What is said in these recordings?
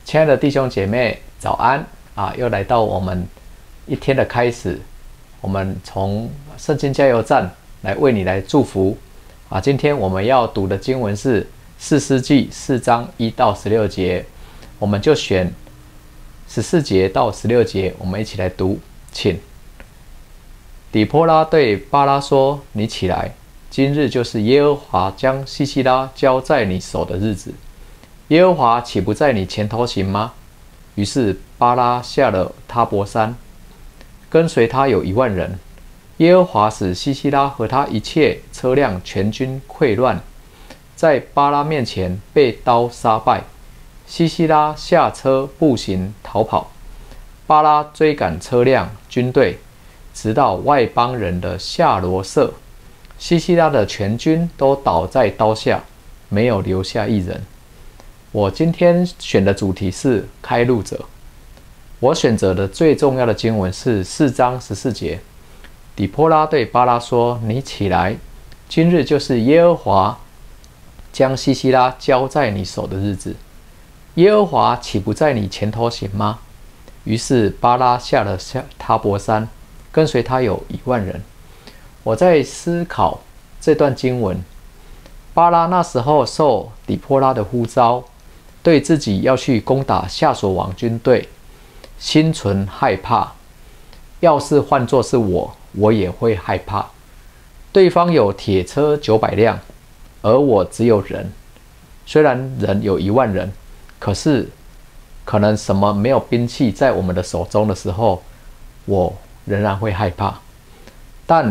亲爱的弟兄姐妹，早安啊！又来到我们一天的开始，我们从圣经加油站来为你来祝福啊！今天我们要读的经文是士师记4章1到16节，我们就选14节到16节，我们一起来读，请。底波拉对巴拉说：“你起来，今日就是耶和华将西西拉交在你手的日子。耶和华岂不在你前头行吗？”于是巴拉下了他伯山，跟随他有10000人。耶和华使西西拉和他一切车辆全军溃乱，在巴拉面前被刀杀败。西西拉下车步行逃跑，巴拉追赶车辆军队，直到外邦人的夏罗舍。西西拉的全军都倒在刀下，没有留下一人。我今天选的主题是开路者。我选择的最重要的经文是4章14节。底波拉对巴拉说：“你起来，今日就是耶和华将西西拉交在你手的日子。耶和华岂不在你前头行吗？”于是巴拉下了他伯山，跟随他有10000人。我在思考这段经文，巴拉那时候受底波拉的呼召，对自己要去攻打夏所王军队，心存害怕。要是换作是我也会害怕。对方有铁车900辆，而我只有人。虽然人有10000人，可是可能什么没有兵器在我们的手中的时候，我仍然会害怕。但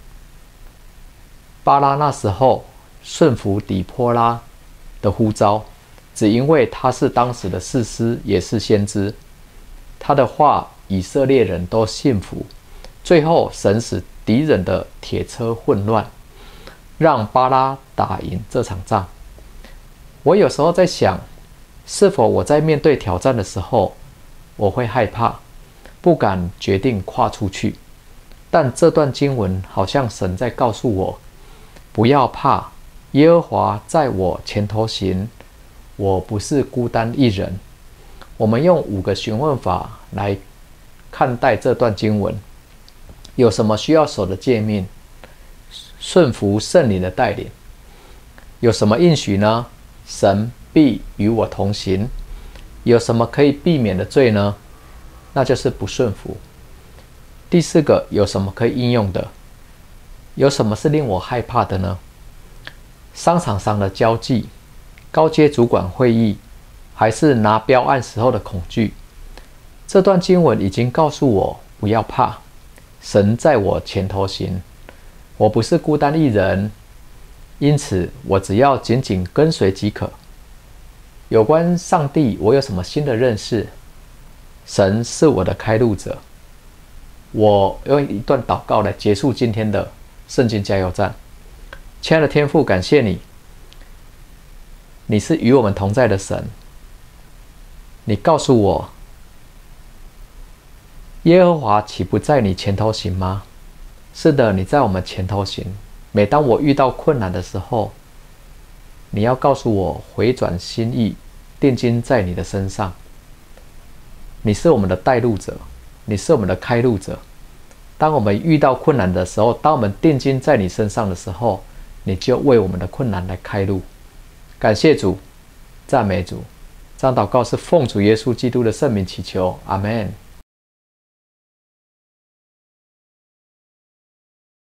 巴拉那时候顺服底波拉的呼召，只因为他是当时的士师，也是先知。他的话以色列人都信服。最后神使敌人的铁车混乱，让巴拉打赢这场仗。我有时候在想，是否我在面对挑战的时候，我会害怕，不敢决定跨出去。但这段经文好像神在告诉我，不要怕，耶和华在我前头行，我不是孤单一人。我们用5个询问法来看待这段经文。有什么需要守的诫命？顺服圣灵的带领。有什么应许呢？神必与我同行。有什么可以避免的罪呢？那就是不顺服。第4个，有什么可以应用的？有什么是令我害怕的呢？商场上的交际，高阶主管会议，还是拿标案时候的恐惧？这段经文已经告诉我不要怕，神在我前头行，我不是孤单一人，因此我只要紧紧跟随即可。有关上帝，我有什么新的认识？神是我的开路者。我用一段祷告来结束今天的圣经加油站。亲爱的天父，感谢你，你是与我们同在的神。你告诉我，耶和华岂不在你前头行吗？是的，你在我们前头行。每当我遇到困难的时候，你要告诉我回转心意，定睛在你的身上。你是我们的带路者，你是我们的开路者。当我们遇到困难的时候，当我们定睛在你身上的时候，你就为我们的困难来开路。感谢主，赞美主。这样祷告是奉主耶稣基督的圣名祈求，阿们。